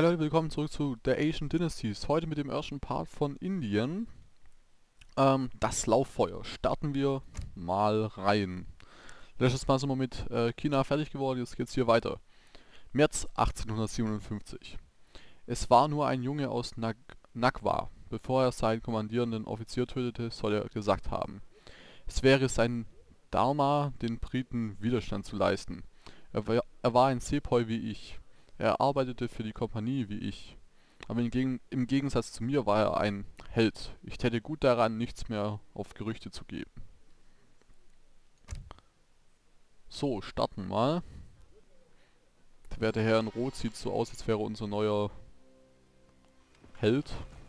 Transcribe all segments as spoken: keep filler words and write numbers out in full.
Hallo Leute, willkommen zurück zu der Asian Dynasties. Heute mit dem ersten Part von Indien. Ähm, das Lauffeuer. Starten wir mal rein. Letztes Mal sind wir mit äh, China fertig geworden, jetzt geht's hier weiter. März achtzehnhundertsiebenundfünfzig. Es war nur ein Junge aus Nag Nagwa. Bevor er seinen kommandierenden Offizier tötete, soll er gesagt haben. Es wäre sein Dharma, den Briten Widerstand zu leisten. Er war, er war ein Sepoy wie ich. Er arbeitete für die Kompanie wie ich. Aber im, Geg im Gegensatz zu mir war er ein Held. Ich täte gut daran, nichts mehr auf Gerüchte zu geben. So, starten mal. Der werte Herr in Rot sieht so aus, als wäre unser neuer Held.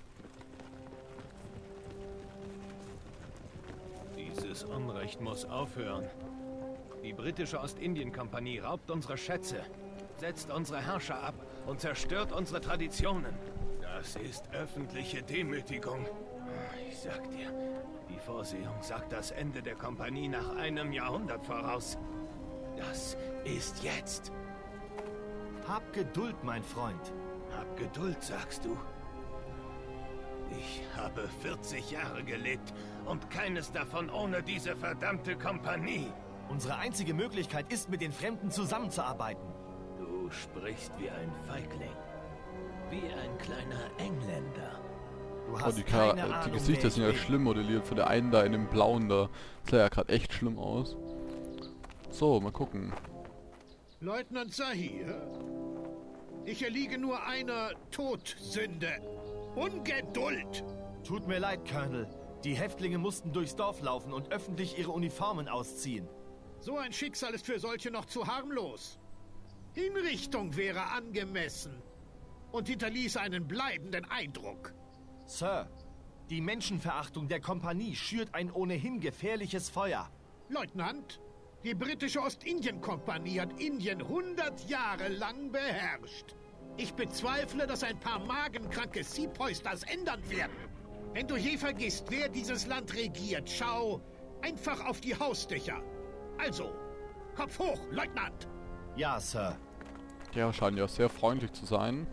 Dieses Unrecht muss aufhören. Die britische Ostindien-Kompanie raubt unsere Schätze, setzt unsere Herrscher ab und zerstört unsere Traditionen. Das ist öffentliche Demütigung. Ich sag dir, die Vorsehung sagt das Ende der Kompanie nach einem Jahrhundert voraus. Das ist jetzt. Hab Geduld, mein Freund. Hab Geduld, sagst du. Ich habe vierzig Jahre gelebt und keines davon ohne diese verdammte Kompanie. Unsere einzige Möglichkeit ist, mit den Fremden zusammenzuarbeiten. Du sprichst wie ein Feigling. Wie ein kleiner Engländer. Du Oh, hast die, keine Char Ahnung, die Gesichter wer sind ich ja bin. schlimm modelliert. Von der einen da in dem blauen da. Das sah ja gerade echt schlimm aus. So, mal gucken. Leutnant Zahir, ich erliege nur einer Todsünde. Ungeduld! Tut mir leid, Colonel. Die Häftlinge mussten durchs Dorf laufen und öffentlich ihre Uniformen ausziehen. So ein Schicksal ist für solche noch zu harmlos. Hinrichtung wäre angemessen und hinterließ einen bleibenden Eindruck. Sir, die Menschenverachtung der Kompanie schürt ein ohnehin gefährliches Feuer. Leutnant, die britische Ostindien-Kompanie hat Indien hundert Jahre lang beherrscht. Ich bezweifle, dass ein paar magenkranke Sepoys das ändern werden. Wenn du je vergisst, wer dieses Land regiert, schau einfach auf die Hausdächer. Also, Kopf hoch, Leutnant! Ja, Sir. Der scheint ja sehr freundlich zu sein.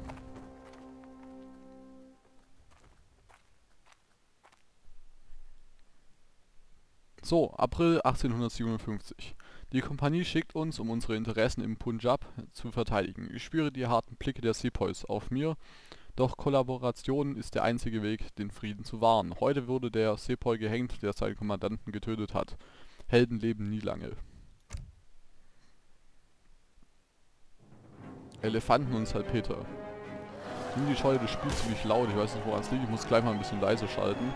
So, April achtzehnhundertsiebenundfünfzig. Die Kompanie schickt uns, um unsere Interessen im Punjab zu verteidigen. Ich spüre die harten Blicke der Sepoys auf mir, doch Kollaboration ist der einzige Weg, den Frieden zu wahren. Heute wurde der Sepoy gehängt, der seinen Kommandanten getötet hat. Helden leben nie lange. Elefanten und Salpeter. Die Scheune des Spiels ziemlich laut, ich weiß nicht woran es liegt, ich muss gleich mal ein bisschen leiser schalten.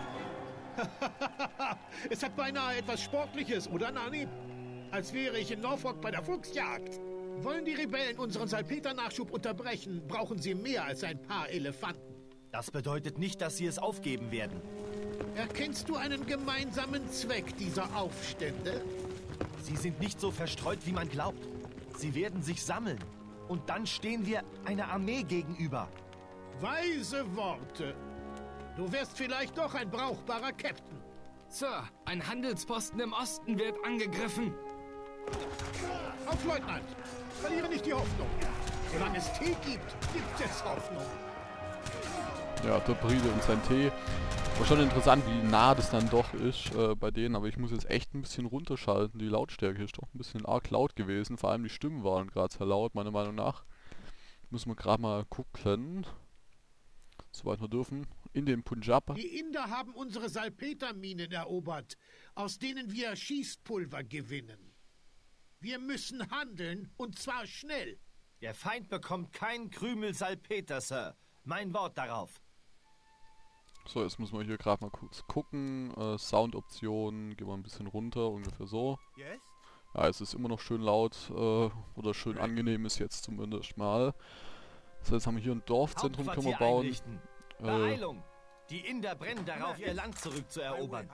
Es hat beinahe etwas Sportliches, oder Nani? Als wäre ich in Norfolk bei der Fuchsjagd. Wollen die Rebellen unseren Salpeter-Nachschub unterbrechen, brauchen sie mehr als ein paar Elefanten. Das bedeutet nicht, dass sie es aufgeben werden. Erkennst du einen gemeinsamen Zweck dieser Aufstände? Sie sind nicht so verstreut, wie man glaubt. Sie werden sich sammeln. Und dann stehen wir einer Armee gegenüber. Weise Worte. Du wärst vielleicht doch ein brauchbarer Captain. Sir, ein Handelsposten im Osten wird angegriffen. Auf, Leutnant! Verliere nicht die Hoffnung. Solange es Tee gibt, gibt es Hoffnung. Ja, der Brite und sein Tee. War schon interessant, wie nah das dann doch ist äh, bei denen, aber ich muss jetzt echt ein bisschen runterschalten. Die Lautstärke ist doch ein bisschen arg laut gewesen, vor allem die Stimmen waren gerade sehr laut, meiner Meinung nach. Müssen wir gerade mal gucken, soweit wir dürfen. In den Punjab. Die Inder haben unsere Salpeterminen erobert, aus denen wir Schießpulver gewinnen. Wir müssen handeln, und zwar schnell. Der Feind bekommt kein Krümel Salpeter, Sir. Mein Wort darauf. So, jetzt müssen wir hier gerade mal kurz gucken. Äh, Soundoptionen, gehen wir ein bisschen runter, ungefähr so. Ja, es ist immer noch schön laut, äh, oder schön angenehm ist jetzt zumindest mal. So, jetzt haben wir hier ein Dorfzentrum, können wir bauen. Einrichten. Äh, Beeilung! Die Inder brennen darauf, ihr Land zurückzuerobern.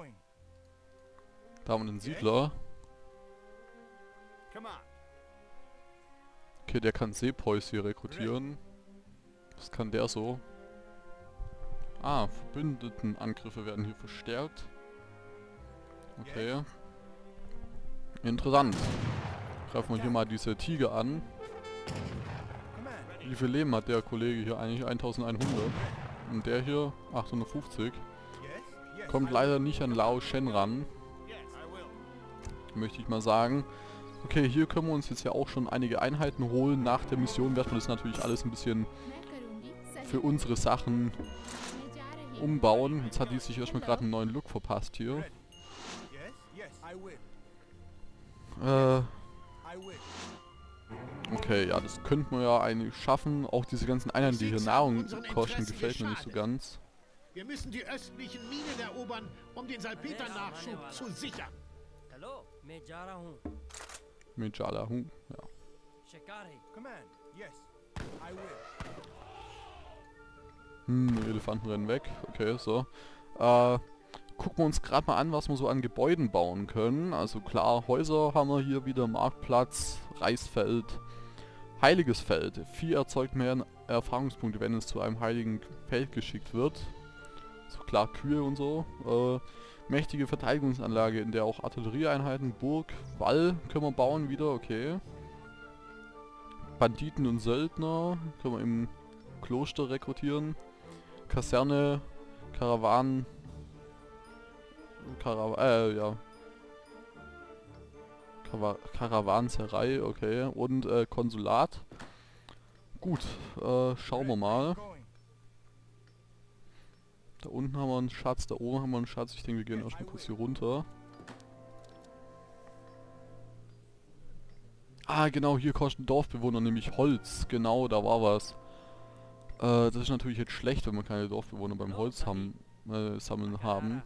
da haben wir einen Siedler. Okay, der kann Sepoys hier rekrutieren. Was kann der so? Ah, Verbündetenangriffe werden hier verstärkt. Okay. Interessant. Greifen wir hier mal diese Tiger an. Wie viel Leben hat der Kollege hier eigentlich? eintausendeinhundert. Und der hier achthundertfünfzig. Kommt leider nicht an Lao Shen ran. Möchte ich mal sagen. Okay, hier können wir uns jetzt ja auch schon einige Einheiten holen. Nach der Mission werden wir das natürlich alles ein bisschen für unsere Sachen umbauen. Jetzt hat die sich erstmal gerade einen neuen Look verpasst hier. Äh... Okay, ja, das könnte man ja eigentlich schaffen. Auch diese ganzen Einheiten, die hier Nahrung kosten, gefällt mir nicht so ganz. Wir müssen die östlichen Minen erobern, um den Salpeter-Nachschub zu sichern. Hallo, मैं जा रहा हूँ. Mijala, hu, ja. शिकारी. Command, yes, I will. Hm, die Elefanten rennen weg. Okay, so. Äh, gucken wir uns gerade mal an, was wir so an Gebäuden bauen können. Also klar, Häuser haben wir hier wieder, Marktplatz, Reisfeld, Heiliges Feld. Vieh erzeugt mehr Erfahrungspunkte, wenn es zu einem heiligen Feld geschickt wird. So klar, Kühe und so. Äh, mächtige Verteidigungsanlage, in der auch Artillerieeinheiten, Burg, Wall können wir bauen wieder, okay. Banditen und Söldner können wir im Kloster rekrutieren. Kaserne, Karawanen, Karaw äh, ja. Karaw Karawanserei, okay. Und äh, Konsulat. Gut, äh, schauen wir mal. Da unten haben wir einen Schatz, da oben haben wir einen Schatz. Ich denke, wir gehen erstmal kurz hier runter. Ah, genau, hier kosten Dorfbewohner nämlich Holz. Genau, da war was. Äh, das ist natürlich jetzt schlecht, wenn wir keine Dorfbewohner beim Holz haben, äh, sammeln haben.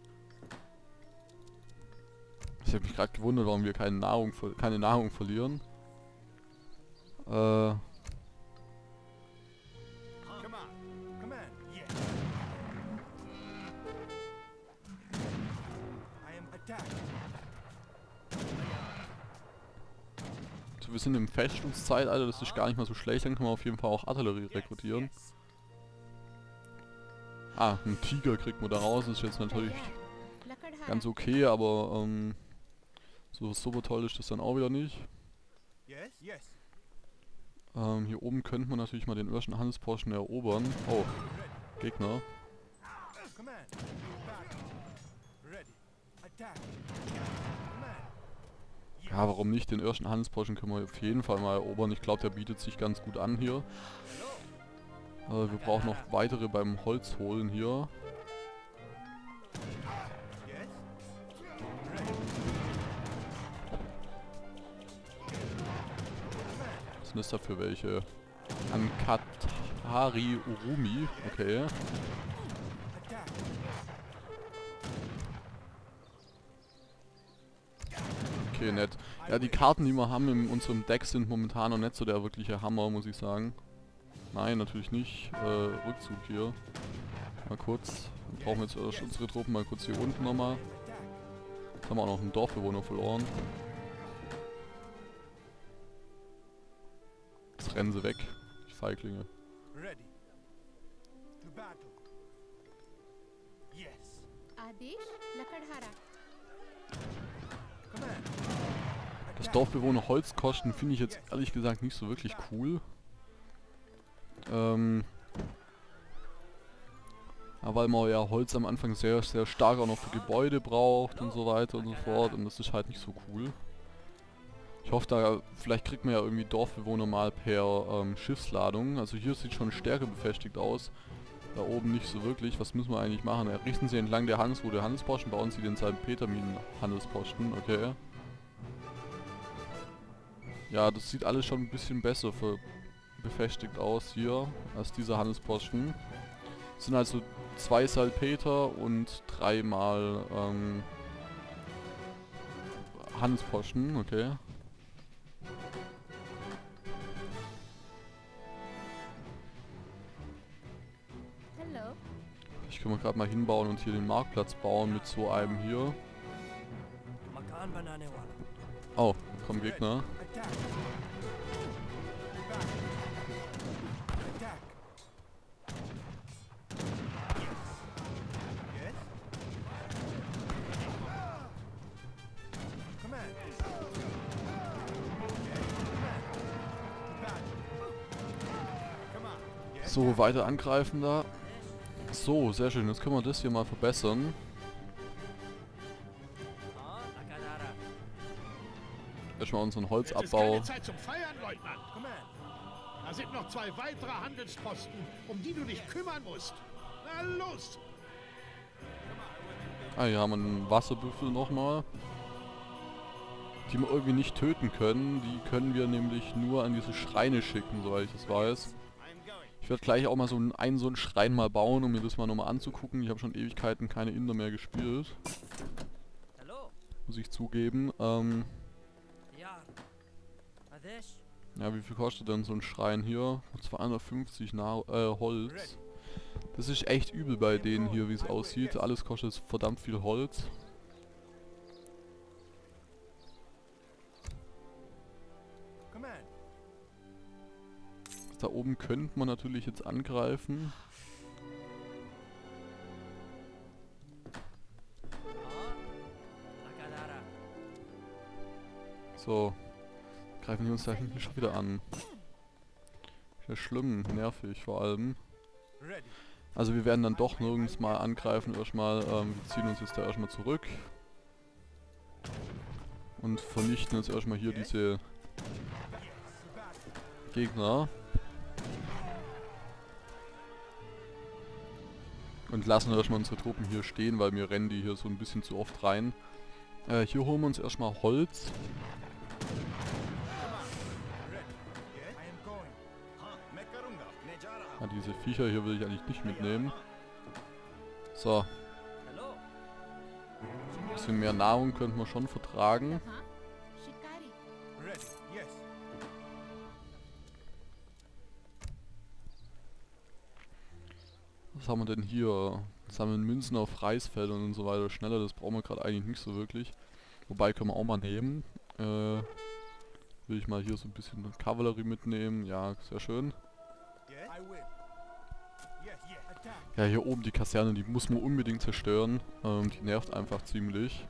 Ich habe mich gerade gewundert, warum wir keine Nahrung, keine Nahrung verlieren. Äh... So, wir sind im Festungszeitalter, das ist gar nicht mal so schlecht, dann können wir auf jeden Fall auch Artillerie rekrutieren. Ah, ein Tiger kriegt man da raus, das ist jetzt natürlich ganz okay, aber ähm, so super toll ist das dann auch wieder nicht. Ähm, hier oben könnte man natürlich mal den irischen Handelsposten erobern. Oh, Gegner. Ja, warum nicht? Den irischen Handelsposten können wir auf jeden Fall mal erobern. Ich glaube, der bietet sich ganz gut an hier. Äh, wir brauchen noch weitere beim Holz holen hier. Was sind das da für welche? Ankatari Urumi, okay. Okay, nett. Ja, die Karten, die wir haben in unserem Deck, sind momentan noch nicht so der wirkliche Hammer, muss ich sagen. Nein, natürlich nicht. Äh, Rückzug hier. Mal kurz. Dann brauchen wir jetzt äh, unsere Truppen mal kurz hier unten nochmal. Jetzt haben wir auch noch einen Dorfbewohner verloren. Jetzt rennen sie weg, die Feiglinge. Das Dorfbewohner Holzkosten finde ich jetzt ehrlich gesagt nicht so wirklich cool. Ähm, ja, weil man ja Holz am Anfang sehr, sehr stark auch noch für Gebäude braucht und so weiter und so fort. Und das ist halt nicht so cool. Ich hoffe, da vielleicht kriegt man ja irgendwie Dorfbewohner mal per ähm, Schiffsladung. Also hier sieht schon stärker befestigt aus. Da oben nicht so wirklich. Was müssen wir eigentlich machen? Richten Sie entlang der Handelsroute Handelsposten, bauen Sie den Salpeterminen Handelsposten. Okay. Ja, das sieht alles schon ein bisschen besser für befestigt aus hier als dieser Handelsposten. Es sind also zwei Salpeter und dreimal ähm, Handelsposten, okay. Ich kann mal gerade mal hinbauen und hier den Marktplatz bauen mit so einem hier. Oh, da kommen Gegner. So, weiter angreifen da. So, sehr schön. Jetzt können wir das hier mal verbessern. हाँ अकादारा Erstmal unseren Es ist Holzabbau. keine Zeit zum Feiern, Leutnant. Da sind noch zwei weitere Handelsposten, um die du dich kümmern musst. Na los! Ah, hier haben wir einen Wasserbüffel nochmal. Die wir irgendwie nicht töten können. Die können wir nämlich nur an diese Schreine schicken, soweit ich das weiß. Ich werde gleich auch mal so einen, einen so einen Schrein mal bauen, um mir das mal nochmal anzugucken. Ich habe schon Ewigkeiten keine Inder mehr gespielt. Hello Muss ich zugeben. Ähm, यार आदेश ja, wie viel kostet denn so ein Schrein hier? zweihundertfünfzig Na äh, Holz. Das ist echt übel bei denen hier, wie es aussieht. Alles kostet verdammt viel Holz. Da oben könnte man natürlich jetzt angreifen. हाँ अकादारा So. Greifen die uns da hinten schon wieder an. Ist ja schlimm, nervig vor allem. Also wir werden dann doch nirgends mal angreifen erstmal. Ähm, wir ziehen uns jetzt da erstmal zurück. Und vernichten jetzt erstmal hier diese Gegner. Und lassen erstmal unsere Truppen hier stehen, weil mir rennen die hier so ein bisschen zu oft rein. Äh, hier holen wir uns erstmal Holz. Ja, diese Viecher hier will ich eigentlich nicht mitnehmen. So, hello ein bisschen mehr Nahrung könnten wir schon vertragen. हाँ शिकारी Was haben wir denn hier? Sammeln Münzen auf Reisfeldern und so weiter schneller, das brauchen wir gerade eigentlich nicht so wirklich. Wobei können wir auch mal nehmen. Äh, will ich mal hier so ein bisschen Kavallerie mitnehmen. Ja, sehr schön. Ja, hier oben die Kaserne, die muss man unbedingt zerstören. Ähm, die nervt einfach ziemlich.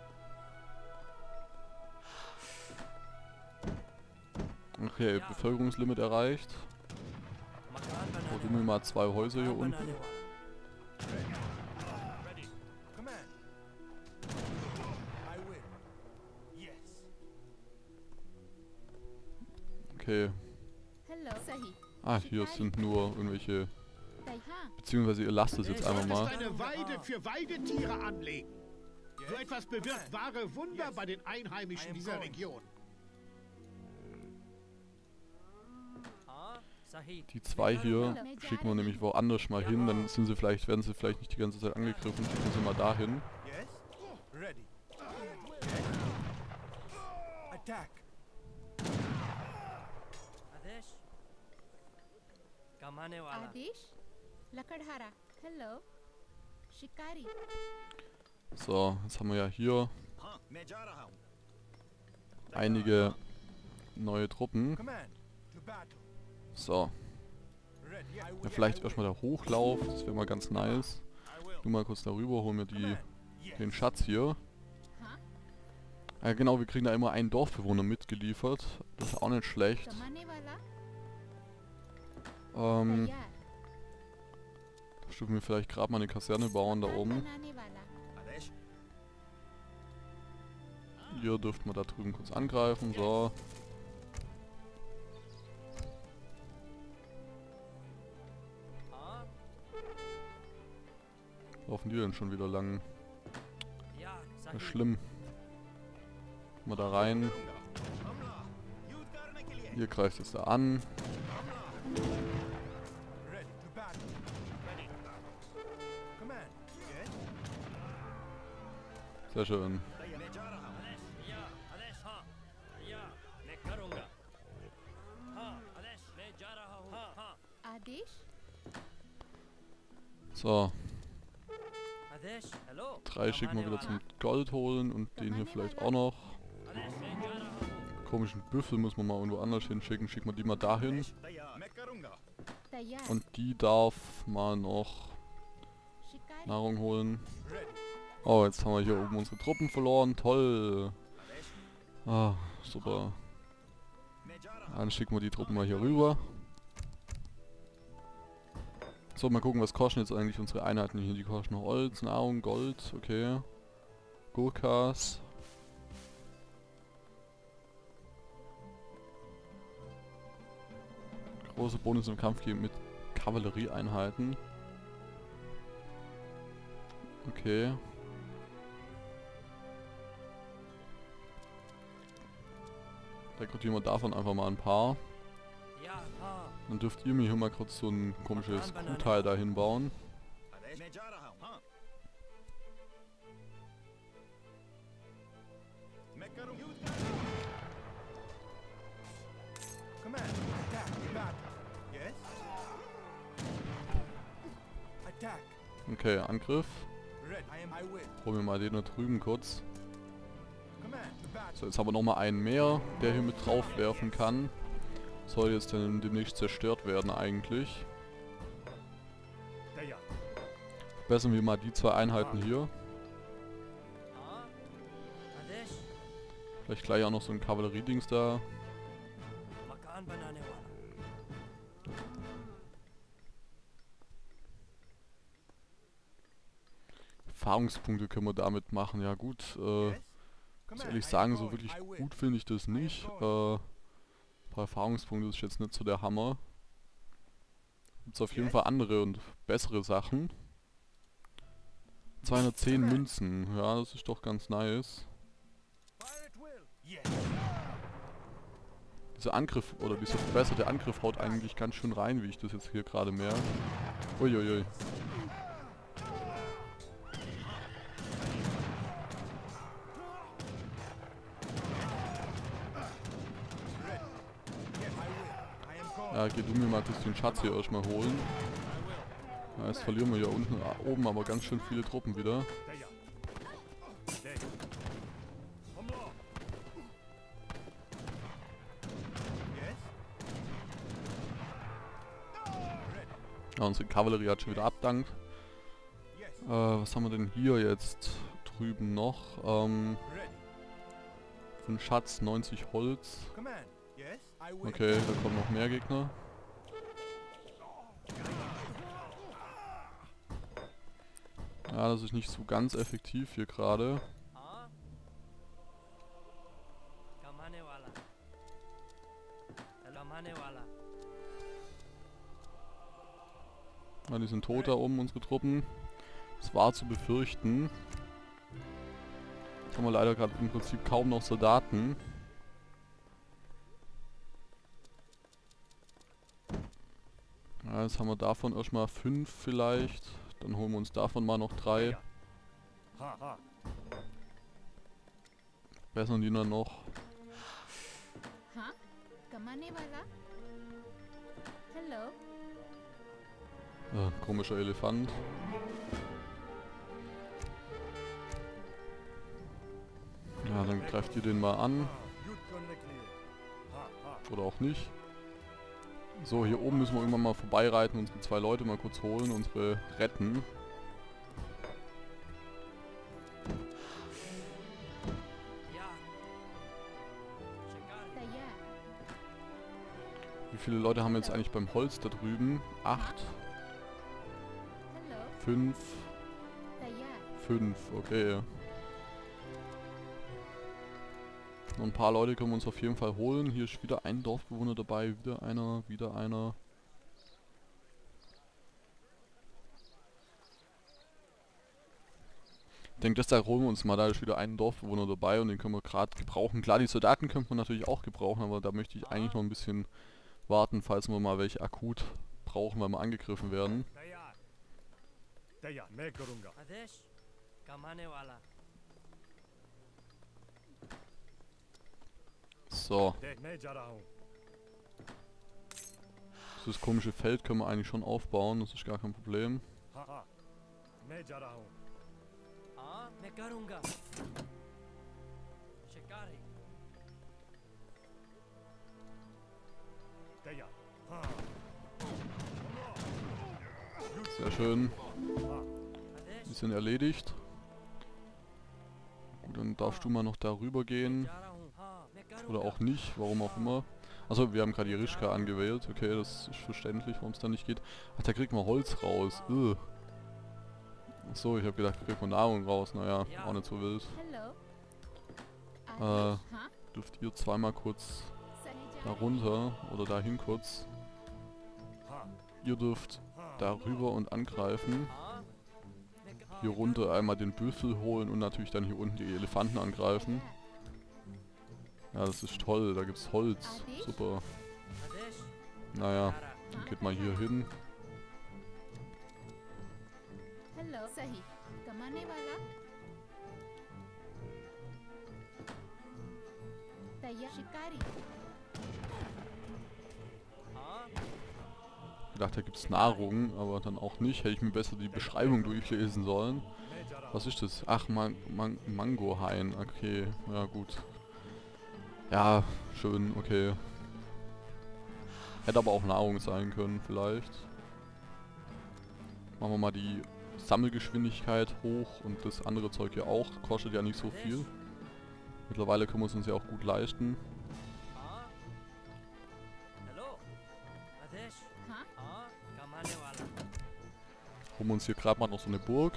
Okay, Bevölkerungslimit erreicht. मकान Bauen wir mal zwei Häuser hier unten. बनाने वाला Okay. Hello सही Ah, hier sind nur irgendwelche... तय हाँ Beziehungsweise ihr lasst es jetzt Du einfach solltest mal. eine Weide für Weidetiere anlegen. So etwas bewirkt wahre Wunder bei den Einheimischen dieser Region. हाँ सही Die zwei hier schicken wir nämlich woanders mal hin, dann sind sie vielleicht, werden sie vielleicht nicht die ganze Zeit angegriffen, schicken sie mal dahin. आदेश कमाने वाला आदेश लकड़हारा hello शिकारी So, jetzt haben wir ja hier einige neue Truppen. So. Ja, vielleicht erstmal der Hochlauf, das wäre mal ganz nice. Nur mal kurz darüber, holen wir die, den Schatz hier. हाँ Ja genau, wir kriegen da immer einen Dorfbewohner mitgeliefert. Das ist auch nicht schlecht. कमाने वाला Ähm, तैयार da dürfen wir vielleicht gerade mal eine Kaserne bauen da मकान oben. बनाने वाला Hier dürften wir da drüben kurz angreifen. So. हाँ Laufen die denn schon wieder lang? यार Das सही ist schlimm. Mal da rein. Ihr greift jetzt da an. Sehr schön. आदेश या आदेश हाँ या मैं करूँगा हाँ आदेश मैं जा रहा हूँ हाँ हाँ आदेश So, आदेश hello drei schicken wir wieder zum Gold holen und den hier vielleicht auch noch. आदेश मैं जा रहा हूँ Komischen Büffel muss man mal irgendwo anders hinschicken. Schicken wir die mal dahin. तैयार Und die darf mal noch शिकारी Nahrung holen. Oh, jetzt haben wir hier oben unsere Truppen verloren. Toll. Ah, super. Dann schicken wir die Truppen mal hier rüber. So, mal gucken, was kosten jetzt eigentlich unsere Einheiten hier. Die kosten Holz, Nahrung, Gold, okay. Gurkas. Große Bonus im Kampf geben mit Kavallerieeinheiten. Okay. Rekrutieren wir davon einfach mal ein paar. Dann dürft ihr mir hier mal kurz so ein komisches Kuhteil dahin bauen. Okay, Angriff. Holen wir mal den da drüben kurz. So, jetzt haben wir nochmal einen mehr, der hier mit drauf werfen kann. Soll jetzt dann demnächst zerstört werden eigentlich. Verbessern wir mal die zwei Einheiten hier. Vielleicht gleich auch noch so ein Kavalleriedings da. Erfahrungspunkte können wir damit machen. Ja gut, äh, muss ehrlich sagen, so wirklich gut finde ich das nicht. Äh, ein paar Erfahrungspunkte ist jetzt nicht so der Hammer. Gibt es auf jeden Fall andere und bessere Sachen. zweihundertzehn Münzen, ja, das ist doch ganz nice. Dieser Angriff, oder dieser verbesserte Angriff haut eigentlich ganz schön rein, wie ich das jetzt hier gerade merke. Uiuiui. Ja, geh du mir mal kurz den Schatz hier erstmal holen. Ja, jetzt verlieren wir hier unten, oben aber ganz schön viele Truppen wieder. Ja, unsere Kavallerie hat schon wieder abdankt. Äh, was haben wir denn hier jetzt drüben noch? Ähm, für den Schatz neunzig Holz. Okay, da kommen noch mehr Gegner. Ja, das ist nicht so ganz effektiv hier gerade. Ja, die sind tot da oben, unsere Truppen. Das war zu befürchten. Jetzt haben wir leider gerade im Prinzip kaum noch Soldaten. Ja, jetzt haben wir davon erstmal fünf vielleicht. Dann holen wir uns davon mal noch drei. Bessern die dann noch. Ja, komischer Elefant. Ja, dann greift ihr den mal an. Oder auch nicht. So, hier oben müssen wir irgendwann mal vorbeireiten, unsere zwei Leute mal kurz holen, unsere retten. Wie viele Leute haben wir jetzt eigentlich beim Holz da drüben? Acht. Fünf. Fünf, okay. Noch ein paar Leute können wir uns auf jeden Fall holen. Hier ist wieder ein Dorfbewohner dabei, wieder einer, wieder einer. Ich denke, das da holen wir uns mal, da ist wieder ein Dorfbewohner dabei und den können wir gerade gebrauchen. Klar, die Soldaten könnte man natürlich auch gebrauchen, aber da möchte ich eigentlich noch ein bisschen warten, falls wir mal welche akut brauchen, weil wir angegriffen werden. So. Das komische Feld können wir eigentlich schon aufbauen, das ist gar kein Problem. Sehr schön. Die sind erledigt. Gut, dann darfst du mal noch darüber gehen. Oder auch nicht, warum auch immer. Also wir haben gerade Jerischka angewählt. Okay, das ist verständlich, warum es da nicht geht. Ach, da kriegt man Holz raus. Ugh. Achso, ich habe gedacht, da kriegt man Nahrung raus. Naja, auch nicht so wild. Hello. Äh, dürft ihr zweimal kurz da runter oder dahin kurz. Ihr dürft darüber und angreifen. Hier runter einmal den Büffel holen und natürlich dann hier unten die Elefanten angreifen. Ja, das ist toll, da gibt's Holz. Super. Naja, dann geht mal hier hin. Hello. Sahi. Kamane wala. Tayyar. Shikari. Ich dachte, da gibt's Nahrung, aber dann auch nicht. Hätte ich mir besser die Beschreibung durchlesen sollen. Was ist das? Ach, Man Man Mangohain. Okay, ja gut. Ja, schön, okay. Hätte aber auch Nahrung sein können, vielleicht. Machen wir mal die Sammelgeschwindigkeit hoch und das andere Zeug hier auch. Kostet ja nicht so viel. Mittlerweile können wir es uns ja auch gut leisten. Holen wir uns hier gerade mal noch so eine Burg.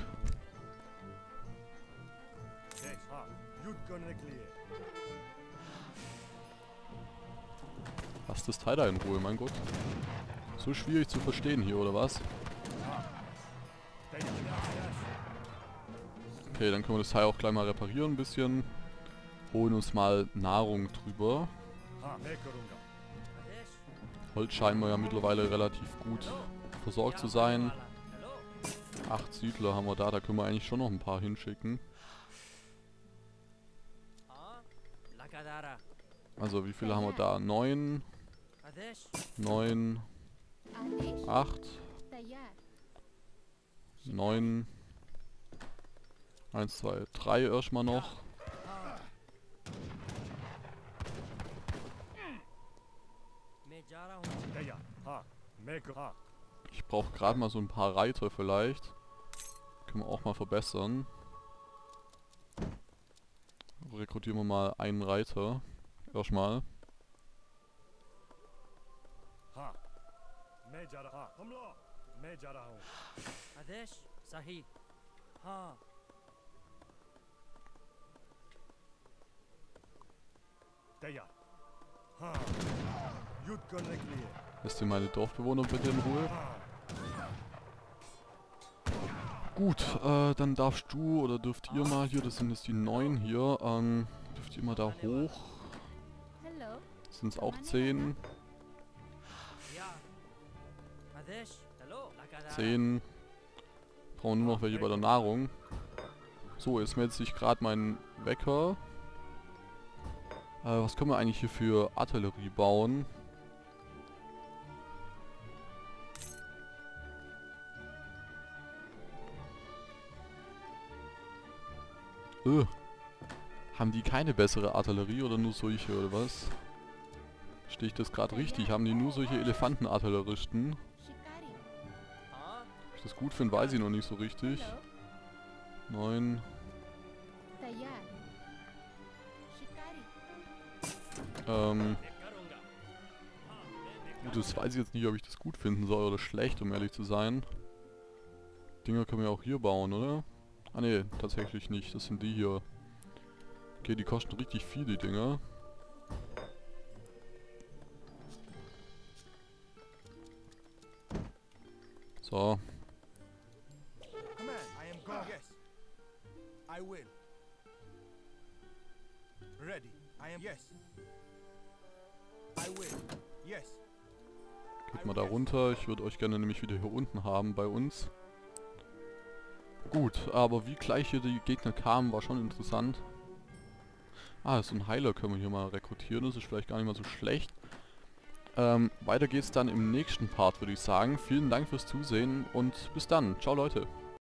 Lass das Teil da in Ruhe, mein Gott. So schwierig zu verstehen hier, oder was? Okay, dann können wir das Teil auch gleich mal reparieren ein bisschen. Holen uns mal Nahrung drüber. Holz scheinen wir ja mittlerweile relativ gut versorgt zu sein. Acht Siedler haben wir da, da können wir eigentlich schon noch ein paar hinschicken. Also wie viele haben wir da? Neun. Neun. Acht. Neun. Eins, zwei, drei erstmal noch. Ich brauche gerade mal so ein paar Reiter vielleicht. Können wir auch mal verbessern. Rekrutieren wir mal einen Reiter. Erstmal. Lässt ihr meine Dorfbewohner bitte in Ruhe? Gut, äh, dann darfst du oder dürft ihr mal hier, das sind jetzt die neun hier, ähm, dürft ihr mal da hoch. Sind es auch zehn? zehn. Brauchen nur noch welche bei der Nahrung. So, jetzt meldet sich gerade mein Wecker. Äh, was können wir eigentlich hier für Artillerie bauen? Öh. Haben die keine bessere Artillerie oder nur solche oder was? Stehe ich das gerade richtig? Haben die nur solche Elefantenartilleristen? Ob ich das gut finde, weiß ich noch nicht so richtig. Neun. Ähm. Gut, das weiß ich jetzt nicht, ob ich das gut finden soll oder schlecht, um ehrlich zu sein. Dinger können wir auch hier bauen, oder? Ah ne, tatsächlich nicht. Das sind die hier. Okay, die kosten richtig viel, die Dinger. So. Geht mal da runter. Ich würde euch gerne nämlich wieder hier unten haben bei uns. Gut, aber wie gleich hier die Gegner kamen, war schon interessant. Ah, so ein Heiler können wir hier mal rekrutieren. Das ist vielleicht gar nicht mal so schlecht. Ähm, weiter geht's dann im nächsten Part, würde ich sagen. Vielen Dank fürs Zusehen und bis dann. Ciao, Leute.